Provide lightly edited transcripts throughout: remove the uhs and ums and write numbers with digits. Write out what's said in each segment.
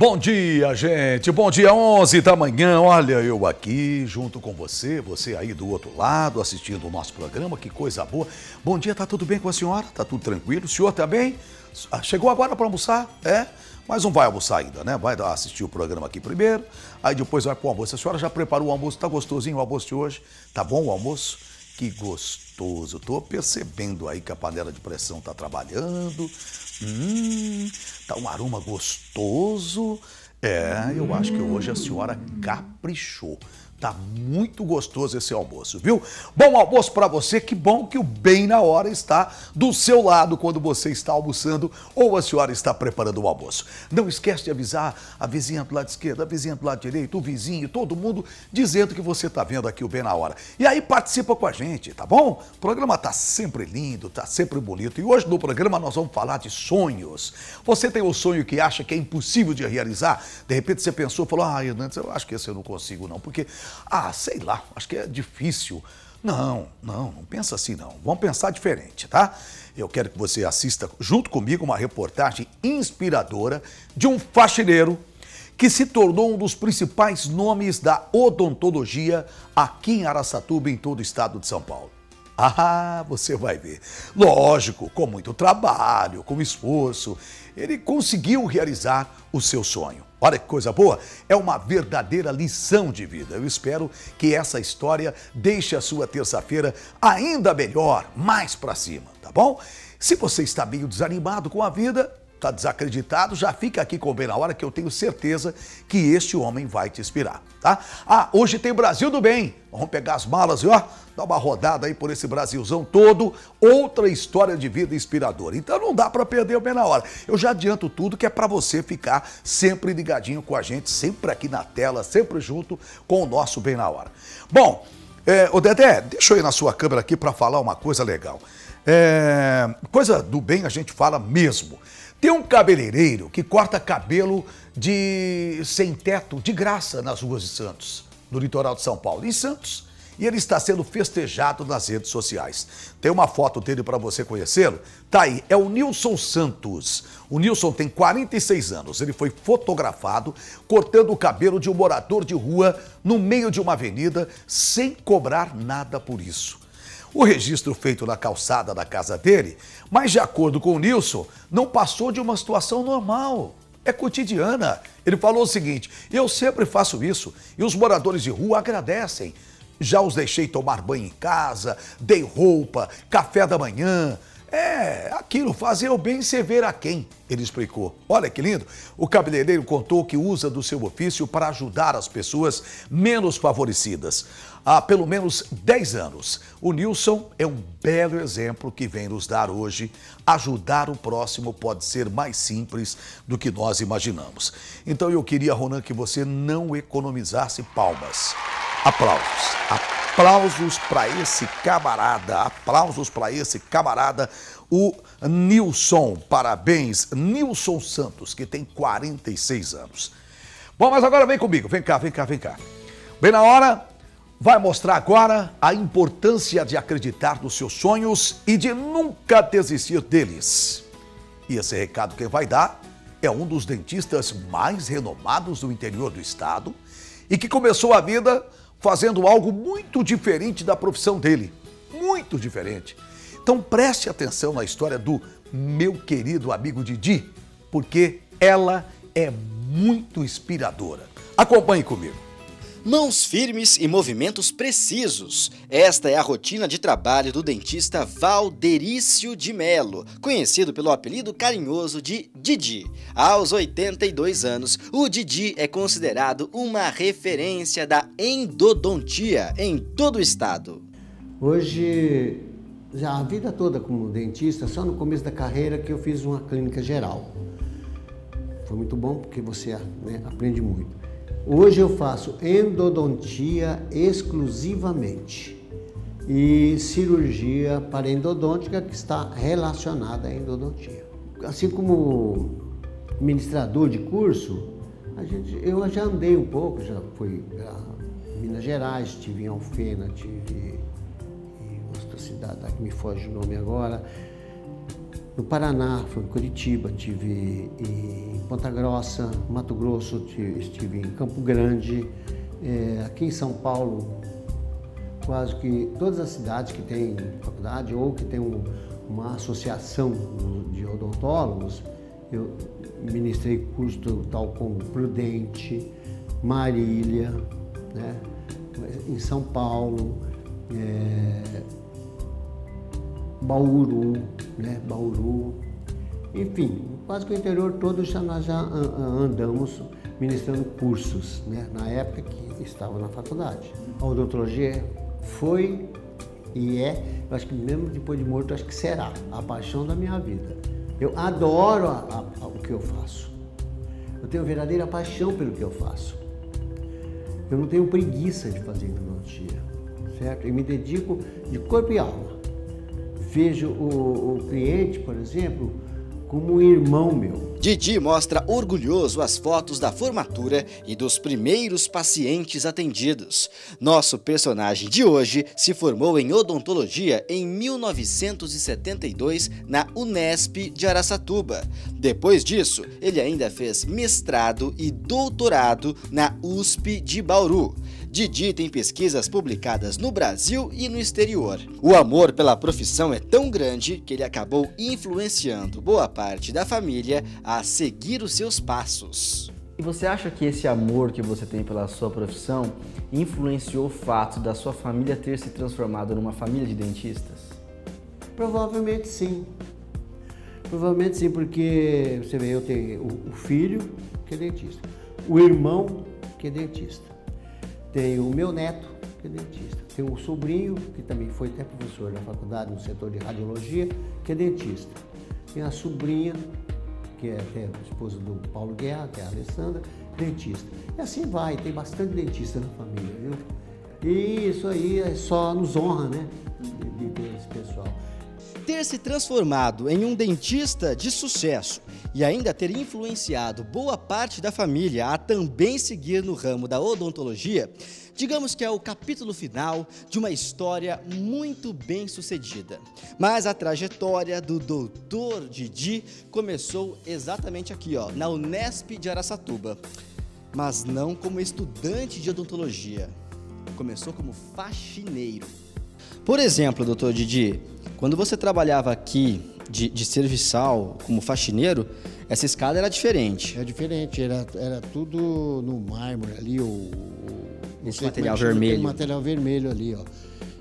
Bom dia, gente. Bom dia, 11 da manhã. Olha, eu aqui junto com você aí do outro lado, assistindo o nosso programa. Que coisa boa. Bom dia, tá tudo bem com a senhora? Tá tudo tranquilo? O senhor tá bem? Chegou agora para almoçar? É? Mas não vai almoçar ainda, né? Vai assistir o programa aqui primeiro, aí depois vai pro almoço. A senhora já preparou o almoço? Tá gostosinho o almoço de hoje? Tá bom o almoço? Que gostoso. Tô percebendo aí que a panela de pressão tá trabalhando. Tá um aroma gostoso. Eu acho que hoje a senhora caprichou. Tá muito gostoso esse almoço, viu? Bom almoço para você, que bom que o Bem na Hora está do seu lado quando você está almoçando ou a senhora está preparando o almoço. Não esquece de avisar a vizinha do lado esquerdo, a vizinha do lado direito, o vizinho, todo mundo dizendo que você está vendo aqui o Bem na Hora. E aí participa com a gente, tá bom? O programa tá sempre lindo, tá sempre bonito. E hoje no programa nós vamos falar de sonhos. Você tem um sonho que acha que é impossível de realizar? De repente você pensou, falou, Hernandes, eu acho que esse eu não consigo não, porque... sei lá, acho que é difícil. Não pensa assim não. Vamos pensar diferente, tá? Eu quero que você assista junto comigo uma reportagem inspiradora de um faxineiro que se tornou um dos principais nomes da odontologia aqui em Araçatuba, em todo o estado de São Paulo. Você vai ver. Lógico, com muito trabalho, com esforço, ele conseguiu realizar o seu sonho. Olha que coisa boa, é uma verdadeira lição de vida. Eu espero que essa história deixe a sua terça-feira ainda melhor, mais pra cima, tá bom? Se você está meio desanimado com a vida, tá desacreditado, já fica aqui com o Bem na Hora que eu tenho certeza que este homem vai te inspirar, tá? Hoje tem Brasil do Bem. Vamos pegar as malas e dar uma rodada aí por esse Brasilzão todo. Outra história de vida inspiradora. Então não dá para perder o Bem na Hora. Eu já adianto tudo que é para você ficar sempre ligadinho com a gente, sempre aqui na tela, sempre junto com o nosso Bem na Hora. Bom, ô Dedé, deixa eu ir na sua câmera aqui para falar uma coisa legal. Coisa do bem a gente fala mesmo. Tem um cabeleireiro que corta cabelo sem teto, de graça, nas ruas de Santos, no litoral de São Paulo, em Santos. E ele está sendo festejado nas redes sociais. Tem uma foto dele para você conhecê-lo? Tá aí, é o Nilson Santos. O Nilson tem 46 anos. Ele foi fotografado cortando o cabelo de um morador de rua no meio de uma avenida, sem cobrar nada por isso. O registro feito na calçada da casa dele, mas de acordo com o Nilson, não passou de uma situação normal. É cotidiana. Ele falou o seguinte, eu sempre faço isso e os moradores de rua agradecem. Já os deixei tomar banho em casa, dei roupa, café da manhã. Aquilo, fazer o bem sem ver a quem, ele explicou. Olha que lindo. O cabeleireiro contou que usa do seu ofício para ajudar as pessoas menos favorecidas. Há pelo menos 10 anos. O Nilson é um belo exemplo que vem nos dar hoje. Ajudar o próximo pode ser mais simples do que nós imaginamos. Então eu queria, Ronan, que você não economizasse palmas. Aplausos. Aplausos para esse camarada, o Nilson. Parabéns, Nilson Santos, que tem 46 anos. Bom, mas agora vem comigo, vem cá. Bem na Hora vai mostrar agora a importância de acreditar nos seus sonhos e de nunca desistir deles. E esse recado quem vai dar é um dos dentistas mais renomados do interior do estado e que começou a vida fazendo algo muito diferente da profissão dele. Muito diferente. Então preste atenção na história do meu querido amigo Didi, porque ela é muito inspiradora. Acompanhe comigo. Mãos firmes e movimentos precisos. Esta é a rotina de trabalho do dentista Valderício de Melo, conhecido pelo apelido carinhoso de Didi. Aos 82 anos, o Didi é considerado uma referência da endodontia em todo o estado. Hoje, já a vida toda como dentista, só no começo da carreira que eu fiz uma clínica geral. Foi muito bom porque você aprende muito. Hoje eu faço endodontia exclusivamente e cirurgia parendodôntica que está relacionada à endodontia. Assim como ministrador de curso, eu já andei um pouco, já fui para Minas Gerais, estive em Alfena, estive em outra cidade que me foge o nome agora. no Paraná, fui em Curitiba, estive em Ponta Grossa, Mato Grosso, estive em Campo Grande, aqui em São Paulo, quase que todas as cidades que têm faculdade ou que têm uma associação de odontólogos, eu ministrei curso tal como Prudente, Marília, né? Em São Paulo, Bauru, né? Bauru, enfim, quase que o interior todo nós já andamos ministrando cursos, né? Na época que estava na faculdade. A odontologia foi e eu acho que mesmo depois de morto, acho que será a paixão da minha vida. Eu adoro o que eu faço. Eu tenho verdadeira paixão pelo que eu faço. Eu não tenho preguiça de fazer endodontia, certo? Eu me dedico de corpo e alma. Vejo o cliente, por exemplo, como um irmão meu. Didi mostra orgulhoso as fotos da formatura e dos primeiros pacientes atendidos. Nosso personagem de hoje se formou em odontologia em 1972 na Unesp de Araçatuba. Depois disso, ele ainda fez mestrado e doutorado na USP de Bauru. Didi tem pesquisas publicadas no Brasil e no exterior. O amor pela profissão é tão grande que ele acabou influenciando boa parte da família a seguir os seus passos. E você acha que esse amor que você tem pela sua profissão influenciou o fato da sua família ter se transformado numa família de dentistas? Provavelmente sim. Provavelmente sim, porque você vê, eu tenho o filho que é dentista, o irmão que é dentista. Tenho o meu neto, que é dentista. Tenho um sobrinho, que também foi até professor na faculdade, no setor de radiologia, que é dentista. Tenho a sobrinha, que é até a esposa do Paulo Guerra, que é a Alessandra, dentista. E assim vai, tem bastante dentista na família, viu? E isso aí só nos honra, né, de ter esse pessoal. Ter se transformado em um dentista de sucesso e ainda ter influenciado boa parte da família a também seguir no ramo da odontologia, digamos que é o capítulo final de uma história muito bem sucedida. Mas a trajetória do Dr. Didi começou exatamente aqui, na Unesp de Araçatuba. Mas não como estudante de odontologia, começou como faxineiro. Por exemplo, Dr. Didi, quando você trabalhava aqui de serviçal como faxineiro, essa escada era diferente. É diferente, era tudo no mármore ali, esse material vermelho. Tem material vermelho ali, ó.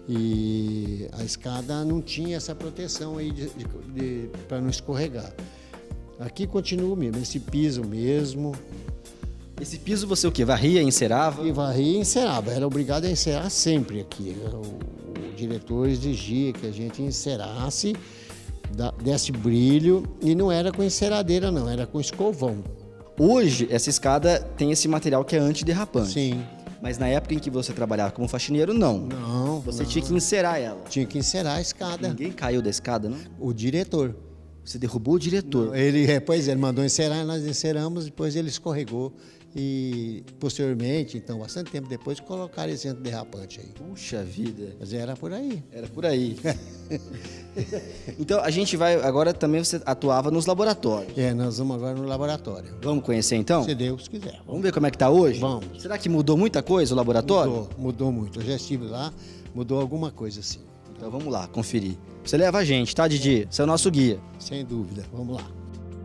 E a escada não tinha essa proteção aí para não escorregar. Aqui continua mesmo, esse piso mesmo. Esse piso você o quê? Varria, encerava? E varria e encerava, era obrigado a encerar sempre aqui. O diretor exigia que a gente encerasse, desse brilho, e não era com enceradeira não, era com escovão. Hoje, essa escada tem esse material que é antiderrapante. Sim. Mas na época em que você trabalhava como faxineiro, não. Não. Você tinha que encerar ela. Tinha que encerar a escada. Ninguém caiu da escada, não? O diretor. Você derrubou o diretor. Ele mandou encerar, nós enceramos, depois ele escorregou. E posteriormente, então, bastante tempo depois, colocaram esse antiderrapante aí. Puxa vida. Mas era por aí. Era por aí. Então, a gente vai... Agora também você atuava nos laboratórios. Nós vamos agora no laboratório. Vamos conhecer, então? Se Deus quiser. Vamos ver como é que tá hoje? Vamos. Será que mudou muita coisa o laboratório? Mudou muito. Eu já estive lá, mudou alguma coisa sim. Então, vamos lá, conferir. Você leva a gente, tá, Didi? Você é o nosso guia. Sem dúvida. Vamos lá.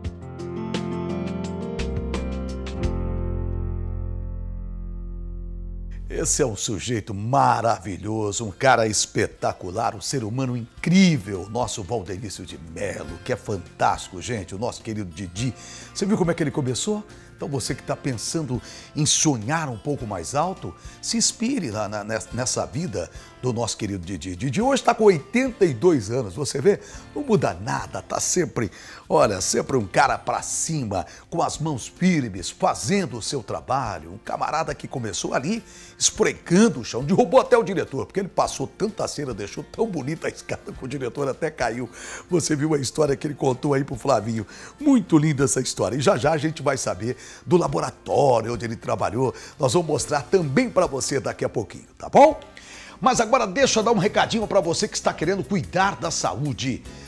Esse é um sujeito maravilhoso, um cara espetacular, um ser humano incrível, nosso Valderício de Mello, que é fantástico, gente, o nosso querido Didi. Você viu como é que ele começou? Então você que está pensando em sonhar um pouco mais alto, se inspire lá nessa vida do nosso querido Didi. Didi hoje está com 82 anos, você vê? Não muda nada, tá sempre, olha, sempre um cara para cima, com as mãos firmes, fazendo o seu trabalho. Um camarada que começou ali, esfregando o chão, derrubou até o diretor, porque ele passou tanta cera, deixou tão bonita a escada que o diretor até caiu. Você viu a história que ele contou aí pro Flavinho. Muito linda essa história. E já a gente vai saber do laboratório onde ele trabalhou. Nós vamos mostrar também para você daqui a pouquinho, tá bom? Mas agora deixa eu dar um recadinho para você que está querendo cuidar da saúde.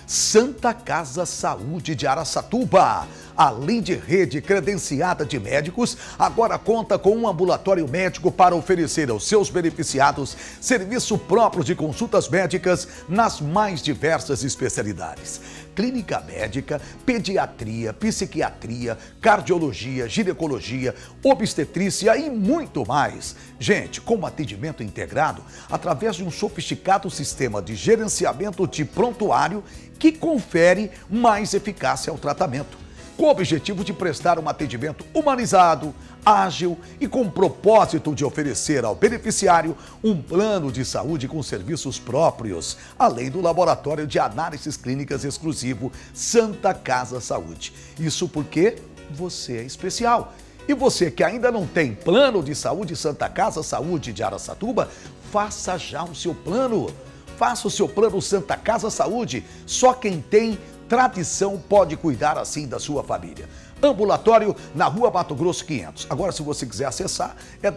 Santa Casa Saúde de Araçatuba. Além de rede credenciada de médicos, agora conta com um ambulatório médico para oferecer aos seus beneficiados serviço próprio de consultas médicas nas mais diversas especialidades. Clínica médica, pediatria, psiquiatria, cardiologia, ginecologia, obstetrícia e muito mais. Gente, com um atendimento integrado através de um sofisticado sistema de gerenciamento de prontuário que confere mais eficácia ao tratamento, com o objetivo de prestar um atendimento humanizado, ágil e com o propósito de oferecer ao beneficiário um plano de saúde com serviços próprios, além do laboratório de análises clínicas exclusivo Santa Casa Saúde. Isso porque você é especial. E você que ainda não tem plano de saúde Santa Casa Saúde de Araçatuba, faça já o seu plano. Faça o seu plano Santa Casa Saúde. Só quem tem tradição pode cuidar assim da sua família. Ambulatório na Rua Mato Grosso 500. Agora, se você quiser acessar, é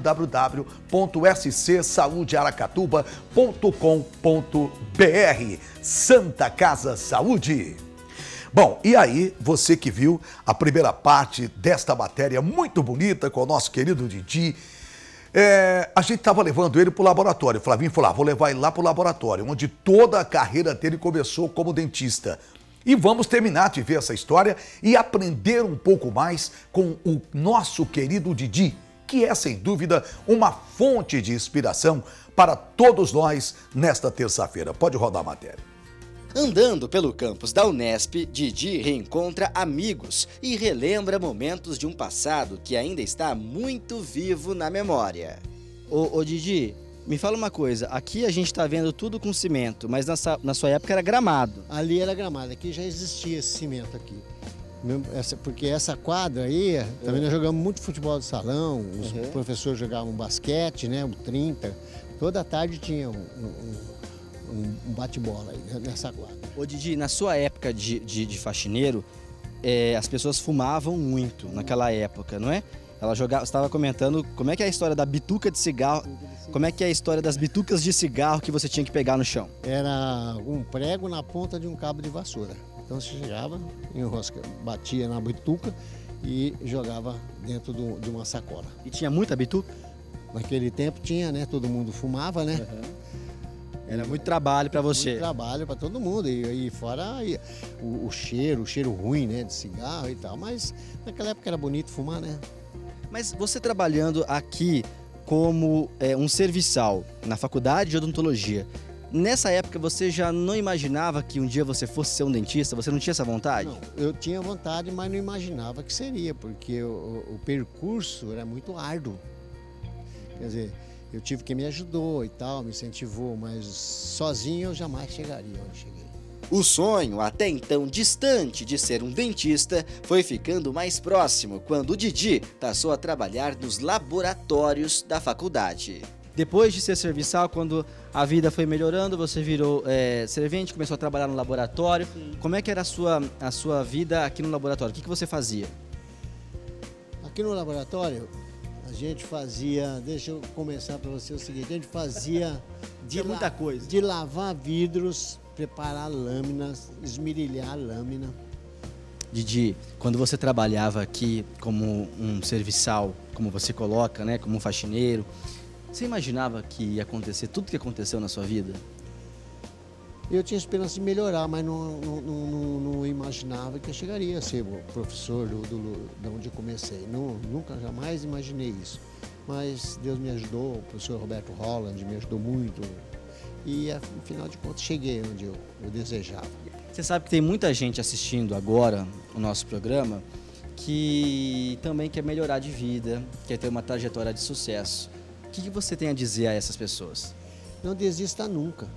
www.scsaudearacatuba.com.br. Santa Casa Saúde. Bom, e aí, você que viu a primeira parte desta matéria muito bonita com o nosso querido Didi, a gente estava levando ele para o laboratório. O Flavinho falou, vou levar ele lá para o laboratório, onde toda a carreira dele começou como dentista. E vamos terminar de ver essa história e aprender um pouco mais com o nosso querido Didi, que é, sem dúvida, uma fonte de inspiração para todos nós nesta terça-feira. Pode rodar a matéria. Andando pelo campus da Unesp, Didi reencontra amigos e relembra momentos de um passado que ainda está muito vivo na memória. Ô Didi, me fala uma coisa, aqui a gente está vendo tudo com cimento, mas na sua época era gramado. Ali era gramado, aqui já existia esse cimento aqui. Porque essa quadra aí, também nós jogamos muito futebol de salão, os professores jogavam basquete, né, o 30, toda tarde tinha um bate-bola aí nessa quadra. Ô Didi, na sua época de faxineiro, as pessoas fumavam muito naquela época, não é? Você estava comentando como é que é a história da bituca de cigarro, como é que é a história das bitucas de cigarro que você tinha que pegar no chão? Era um prego na ponta de um cabo de vassoura. Então você chegava, batia na bituca e jogava dentro de uma sacola. E tinha muita bituca? Naquele tempo tinha, né? Todo mundo fumava, né? Era muito trabalho para você. Muito trabalho para todo mundo. E fora o cheiro ruim, né? De cigarro e tal. Mas naquela época era bonito fumar, né? Mas você trabalhando aqui como um serviçal na faculdade de odontologia, nessa época você já não imaginava que um dia você fosse ser um dentista? Você não tinha essa vontade? Não, eu tinha vontade, mas não imaginava que seria, porque o percurso era muito árduo. Quer dizer, eu tive quem me ajudou e tal, me incentivou, mas sozinho eu jamais chegaria onde cheguei. O sonho, até então distante de ser um dentista, foi ficando mais próximo quando o Didi passou a trabalhar nos laboratórios da faculdade. Depois de ser serviçal, quando a vida foi melhorando, você virou servente, começou a trabalhar no laboratório. Sim. Como é que era a sua vida aqui no laboratório? O que você fazia? Aqui no laboratório, a gente fazia, deixa eu começar para você o seguinte, a gente fazia muita coisa. De lavar vidros, preparar lâminas, esmerilhar a lâmina. Didi, quando você trabalhava aqui como um serviçal, como você coloca, né, como um faxineiro, você imaginava que ia acontecer tudo o que aconteceu na sua vida? Eu tinha esperança de melhorar, mas não imaginava que eu chegaria a ser professor de onde eu comecei. Nunca, jamais imaginei isso. Mas Deus me ajudou, o professor Roberto Holland me ajudou muito. E, afinal de contas, cheguei onde eu desejava. Você sabe que tem muita gente assistindo agora o nosso programa que também quer melhorar de vida, quer ter uma trajetória de sucesso. O que você tem a dizer a essas pessoas? Não desista nunca.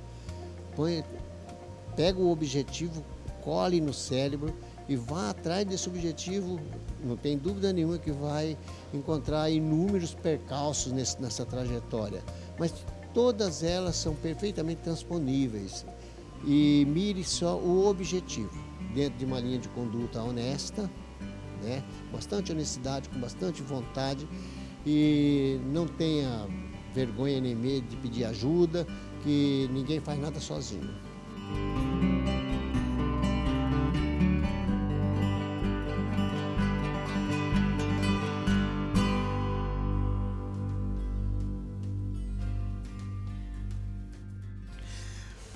Pega o objetivo, cole no cérebro e vá atrás desse objetivo. Não tem dúvida nenhuma que vai encontrar inúmeros percalços nessa trajetória. Mas todas elas são perfeitamente transponíveis. E mire só o objetivo, dentro de uma linha de conduta honesta, né? Bastante honestidade, com bastante vontade, e não tenha vergonha nem medo de pedir ajuda, que ninguém faz nada sozinho.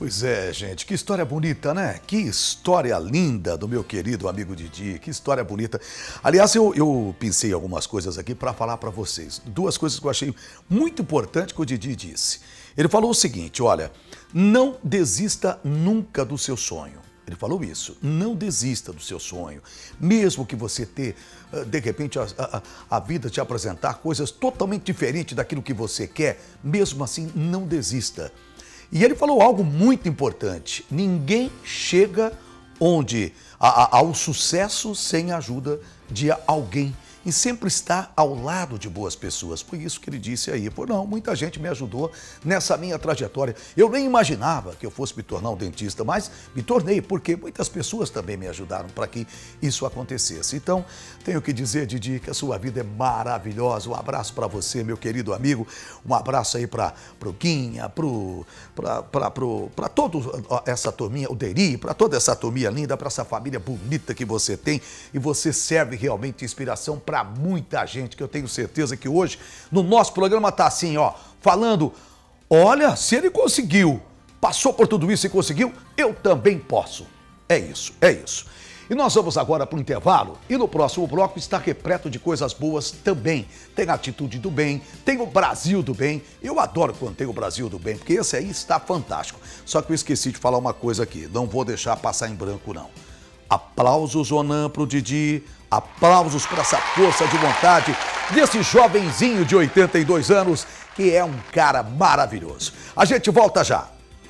Pois é, gente, que história bonita, né? Que história linda do meu querido amigo Didi, que história bonita. Aliás, eu pensei algumas coisas aqui para falar para vocês. Duas coisas que eu achei muito importante que o Didi disse. Ele falou o seguinte, olha, não desista nunca do seu sonho. Ele falou isso, não desista do seu sonho. Mesmo que você ter, de repente, a vida te apresentar coisas totalmente diferentes daquilo que você quer, mesmo assim, não desista. E ele falou algo muito importante, ninguém chega ao sucesso sem a ajuda de alguém. E sempre está ao lado de boas pessoas. Foi isso que ele disse aí. Não, muita gente me ajudou nessa minha trajetória. Eu nem imaginava que eu fosse me tornar um dentista, mas me tornei, porque muitas pessoas também me ajudaram para que isso acontecesse. Então, tenho que dizer, Didi, que a sua vida é maravilhosa. Um abraço para você, meu querido amigo. Um abraço aí para o Guinha, para toda essa turminha, o Deri, para toda essa turminha linda, para essa família bonita que você tem. E você serve realmente inspiração para muita gente, que eu tenho certeza que hoje no nosso programa tá assim, ó, falando, olha, se ele conseguiu, passou por tudo isso e conseguiu, eu também posso. É isso, é isso. E nós vamos agora para o intervalo e no próximo bloco está repleto de coisas boas também. Tem a Atitude do Bem, tem o Brasil do Bem. Eu adoro quando tem o Brasil do Bem, porque esse aí está fantástico. Só que eu esqueci de falar uma coisa aqui, não vou deixar passar em branco não. Aplausos, Onan, pro Didi, aplausos para essa força de vontade desse jovenzinho de 82 anos, que é um cara maravilhoso. A gente volta já.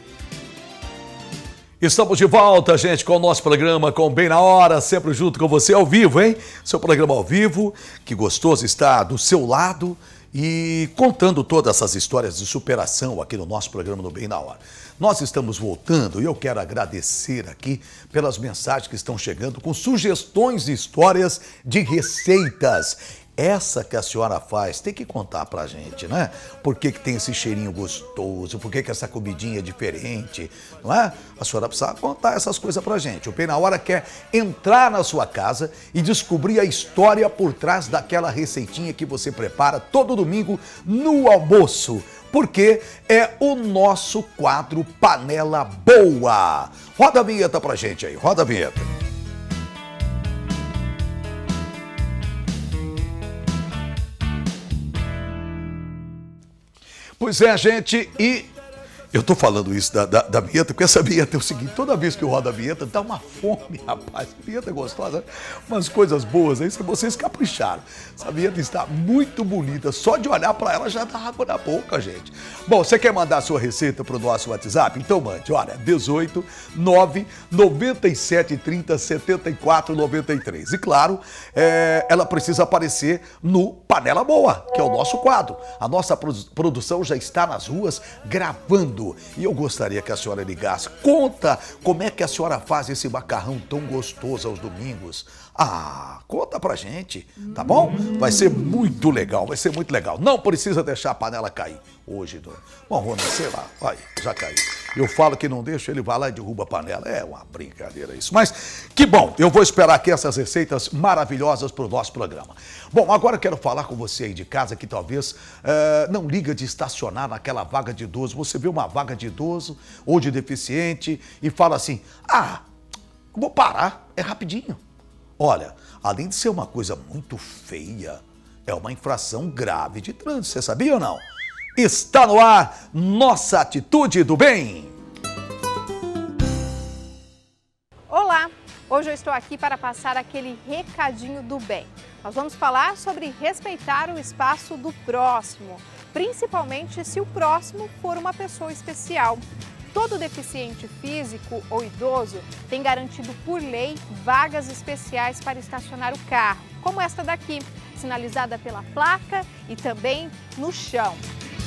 Estamos de volta, gente, com o nosso programa com Bem na Hora, sempre junto com você ao vivo, hein? Seu programa ao vivo, que gostoso está do seu lado e contando todas essas histórias de superação aqui no nosso programa no Bem na Hora. Nós estamos voltando e eu quero agradecer aqui pelas mensagens que estão chegando com sugestões de histórias de receitas. Essa que a senhora faz, tem que contar pra gente, né? Por que tem esse cheirinho gostoso, por que essa comidinha é diferente, não é? A senhora precisa contar essas coisas pra gente. O Bem na Hora quer entrar na sua casa e descobrir a história por trás daquela receitinha que você prepara todo domingo no almoço. Porque é o nosso quadro Panela Boa. Roda a vinheta pra gente aí, roda a vinheta. Pois é, gente, e eu tô falando isso da vinheta, porque essa vinheta é o seguinte, toda vez que eu rodo a vinheta, dá uma fome, rapaz. A vinheta é gostosa, né? Umas coisas boas aí, vocês capricharam. Essa vinheta está muito bonita, só de olhar para ela já dá água na boca, gente. Bom, você quer mandar a sua receita pro nosso WhatsApp? Então mande, olha, 18 9 97 30 74 93. E claro, ela precisa aparecer no Panela Boa, que é o nosso quadro. A nossa produção já está nas ruas gravando. E eu gostaria que a senhora ligasse. Conta como é que a senhora faz esse macarrão tão gostoso aos domingos. Ah, conta pra gente, tá bom? Vai ser muito legal, vai ser muito legal. Não precisa deixar a panela cair hoje. Bom, Rony, sei lá, olha, já caiu. Eu falo que não deixa, ele vai lá e derruba a panela. É uma brincadeira isso. Mas que bom, eu vou esperar aqui essas receitas maravilhosas pro nosso programa. Bom, agora eu quero falar com você aí de casa que talvez não liga de estacionar naquela vaga de idoso. Você vê uma vaga de idoso ou de deficiente e fala assim, vou parar, é rapidinho. Olha, além de ser uma coisa muito feia, é uma infração grave de trânsito, você sabia ou não? Está no ar, nossa Atitude do Bem. Olá, hoje eu estou aqui para passar aquele recadinho do bem. Nós vamos falar sobre respeitar o espaço do próximo, principalmente se o próximo for uma pessoa especial. Todo deficiente físico ou idoso tem garantido por lei vagas especiais para estacionar o carro, como esta daqui, sinalizada pela placa e também no chão.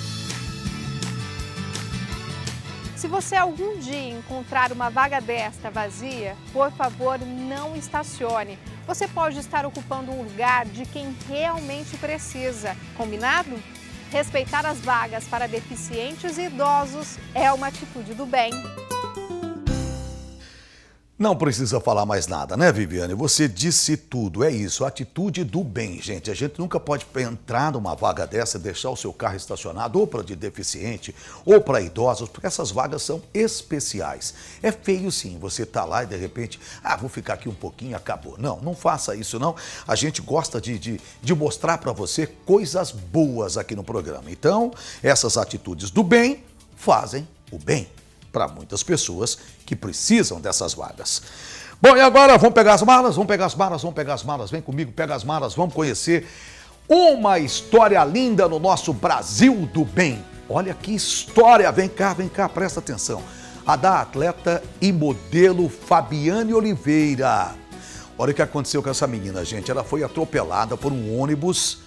Se você algum dia encontrar uma vaga desta vazia, por favor, não estacione. Você pode estar ocupando um lugar de quem realmente precisa, combinado? Respeitar as vagas para deficientes e idosos é uma atitude do bem. Não precisa falar mais nada, né, Viviane? Você disse tudo, é isso, atitude do bem, gente. A gente nunca pode entrar numa vaga dessa e deixar o seu carro estacionado ou para de deficiente ou para idosos, porque essas vagas são especiais. É feio sim, você tá lá e de repente, vou ficar aqui um pouquinho e acabou. Não, não faça isso não. A gente gosta de mostrar para você coisas boas aqui no programa. Então, essas atitudes do bem fazem o bem para muitas pessoas que precisam dessas vagas. Bom, e agora vamos pegar as malas? Vamos pegar as malas, vamos pegar as malas. Vem comigo, pega as malas, vamos conhecer uma história linda no nosso Brasil do Bem. Olha que história, vem cá, presta atenção. A da atleta e modelo Fabiane Oliveira. Olha o que aconteceu com essa menina, gente. Ela foi atropelada por um ônibus,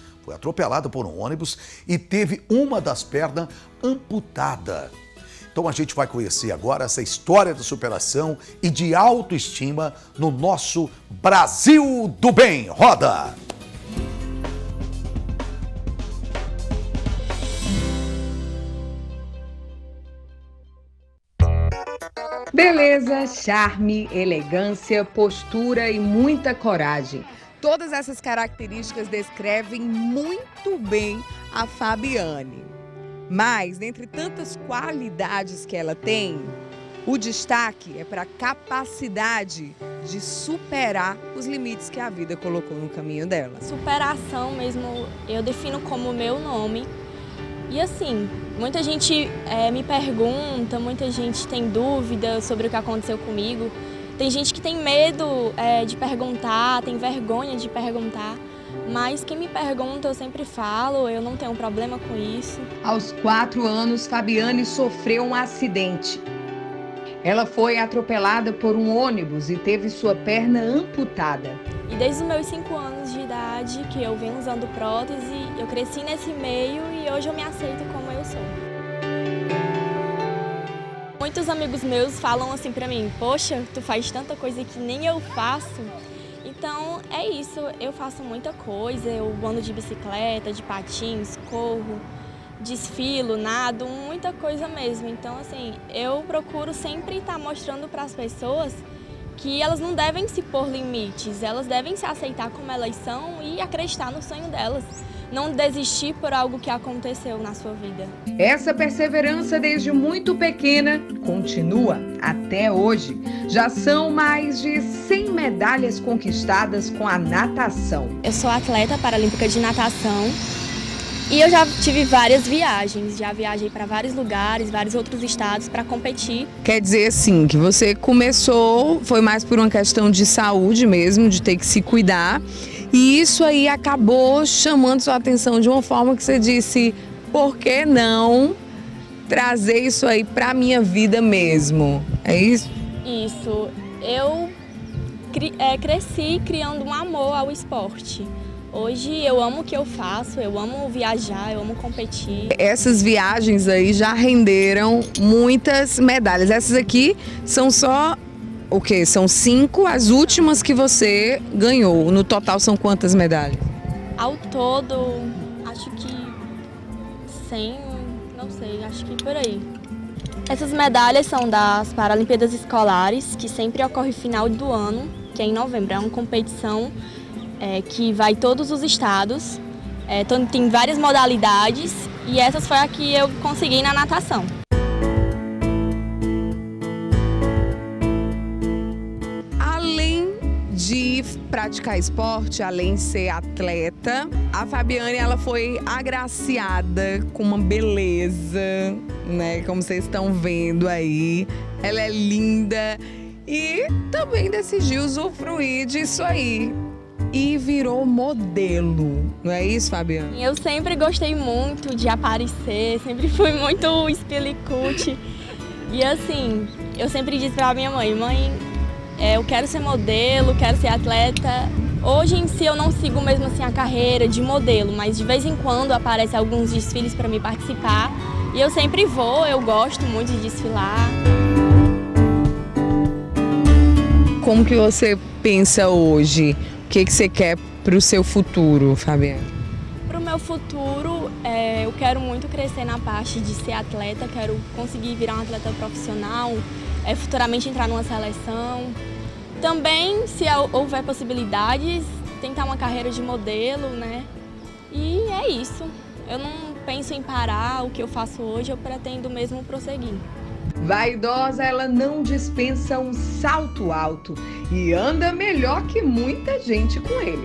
e teve uma das pernas amputada. Então a gente vai conhecer agora essa história de superação e de autoestima no nosso Brasil do Bem. Roda! Beleza, charme, elegância, postura e muita coragem. Todas essas características descrevem muito bem a Fabiane. Mas, dentre tantas qualidades que ela tem, o destaque é para a capacidade de superar os limites que a vida colocou no caminho dela. Superação mesmo, eu defino como meu nome. E assim, muita gente me pergunta, muita gente tem dúvida sobre o que aconteceu comigo. Tem gente que tem medo de perguntar, tem vergonha de perguntar. Mas quem me pergunta, eu sempre falo, eu não tenho problema com isso. Aos 4 anos, Fabiane sofreu um acidente. Ela foi atropelada por um ônibus e teve sua perna amputada. E desde os meus 5 anos de idade, que eu venho usando prótese, eu cresci nesse meio e hoje eu me aceito como eu sou. Muitos amigos meus falam assim pra mim, poxa, tu faz tanta coisa que nem eu faço. Então é isso, eu faço muita coisa, eu ando de bicicleta, de patins, corro, desfilo, nado, muita coisa mesmo. Então assim, eu procuro sempre estar mostrando para as pessoas que elas não devem se pôr limites, elas devem se aceitar como elas são e acreditar no sonho delas. Não desistir por algo que aconteceu na sua vida. Essa perseverança desde muito pequena continua até hoje. Já são mais de 100 medalhas conquistadas com a natação. Eu sou atleta paralímpica de natação e eu já tive várias viagens. Já viajei para vários lugares, vários outros estados para competir. Quer dizer assim, que você começou, foi mais por uma questão de saúde mesmo, de ter que se cuidar. E isso aí acabou chamando sua atenção de uma forma que você disse, por que não trazer isso aí para minha vida mesmo? É isso? Isso. Eu cresci criando um amor ao esporte. Hoje eu amo o que eu faço, eu amo viajar, eu amo competir. Essas viagens aí já renderam muitas medalhas. Essas aqui são só... O quê? São 5 as últimas que você ganhou. No total são quantas medalhas? Ao todo, acho que 100, não sei, acho que por aí. Essas medalhas são das Paralimpíadas Escolares, que sempre ocorre final do ano, que é em novembro. É uma competição que vai todos os estados, tem várias modalidades e essas foi a que eu consegui na natação. De praticar esporte, além de ser atleta, a Fabiane ela foi agraciada com uma beleza, né? Como vocês estão vendo aí, ela é linda e também decidiu usufruir disso aí e virou modelo, não é isso, Fabiane? Eu sempre gostei muito de aparecer, sempre fui muito espilicute e assim, eu sempre disse pra minha mãe, eu quero ser modelo, quero ser atleta. Hoje em si eu não sigo mesmo assim a carreira de modelo, mas de vez em quando aparecem alguns desfiles para me participar. E eu sempre vou, eu gosto muito de desfilar. Como que você pensa hoje? O que você quer para o seu futuro, Fabiane? Para o meu futuro, eu quero muito crescer na parte de ser atleta, quero conseguir virar um atleta profissional, futuramente entrar numa seleção. Também, se houver possibilidades, tentar uma carreira de modelo, né? E é isso. Eu não penso em parar o que eu faço hoje, eu pretendo mesmo prosseguir. Vaidosa, ela não dispensa um salto alto e anda melhor que muita gente com ele.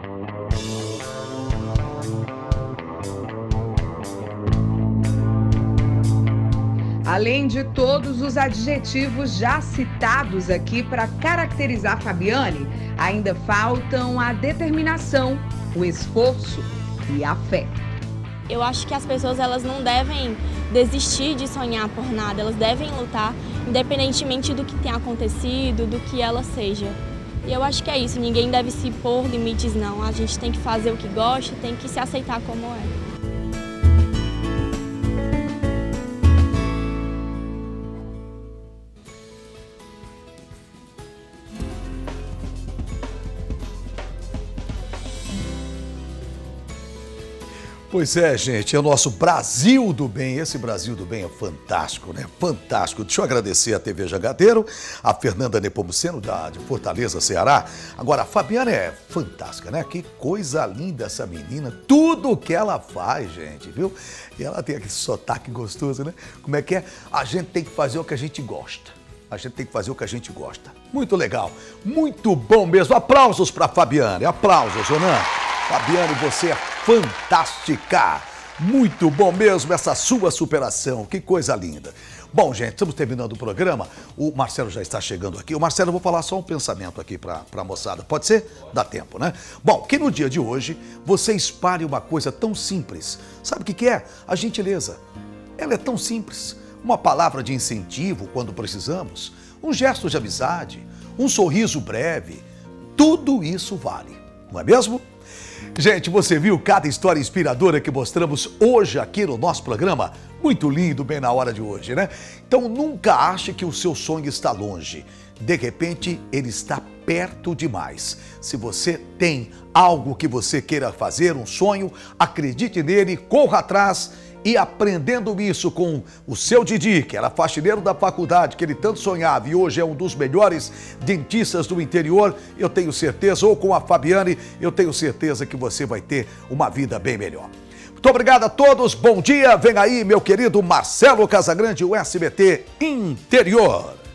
Além de todos os adjetivos já citados aqui para caracterizar Fabiane, ainda faltam a determinação, o esforço e a fé. Eu acho que as pessoas elas não devem desistir de sonhar por nada, elas devem lutar independentemente do que tenha acontecido, do que ela seja. E eu acho que é isso, ninguém deve se pôr limites não, a gente tem que fazer o que gosta, tem que se aceitar como é. Pois é, gente, é o nosso Brasil do Bem. Esse Brasil do Bem é fantástico, né? Fantástico. Deixa eu agradecer a TV Jangadeiro, a Fernanda Nepomuceno, de Fortaleza, Ceará. Agora, a Fabiana é fantástica, né? Que coisa linda essa menina. Tudo que ela faz, gente, viu? E ela tem aquele sotaque gostoso, né? Como é que é? A gente tem que fazer o que a gente gosta. A gente tem que fazer o que a gente gosta. Muito legal. Muito bom mesmo. Aplausos para a Fabiana. Aplausos, Ronan. Fabiane, você é fantástica. Muito bom mesmo essa sua superação. Que coisa linda. Bom, gente, estamos terminando o programa. O Marcelo já está chegando aqui. O Marcelo, eu vou falar só um pensamento aqui para a moçada. Pode ser? Dá tempo, né? Bom, que no dia de hoje você espalhe uma coisa tão simples. Sabe o que é? A gentileza. Ela é tão simples. Uma palavra de incentivo quando precisamos. Um gesto de amizade. Um sorriso breve. Tudo isso vale. Não é mesmo? Gente, você viu cada história inspiradora que mostramos hoje aqui no nosso programa? Muito lindo, bem na hora de hoje, né? Então nunca ache que o seu sonho está longe. De repente, ele está perto demais. Se você tem algo que você queira fazer, um sonho, acredite nele, corra atrás. E aprendendo isso com o seu Didi, que era faxineiro da faculdade, que ele tanto sonhava e hoje é um dos melhores dentistas do interior, eu tenho certeza, ou com a Fabiane, eu tenho certeza que você vai ter uma vida bem melhor. Muito obrigado a todos, bom dia, vem aí meu querido Marcelo Casagrande, o SBT Interior.